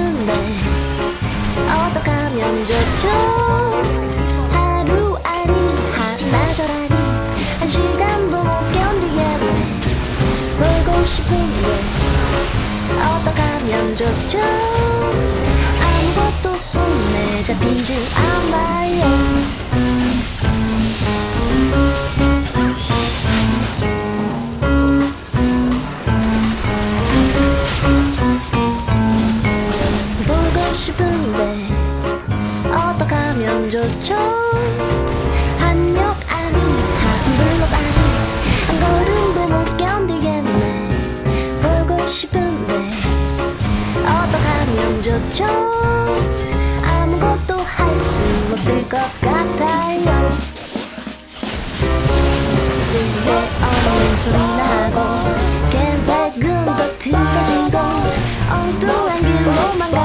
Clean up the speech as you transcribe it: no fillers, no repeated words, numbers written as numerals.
싶은데 어떡하면 좋죠? 하루아리 하나저라리 한 시간도 못 견디겠네. 보고 싶은데 어떡하면 좋죠? 아무것도 손에 잡히지 않아요. 싶은데 어떡하면 좋죠? 한역 아니 한 블록 아니 한 걸음도 못 견디겠네. 보고 싶은데 어떡하면 좋죠? 아무것도 할 수 없을 것 같아요. 쓸데없는 소리나 하고 계획은 또 틀어지고 엉뚱한 길로만 가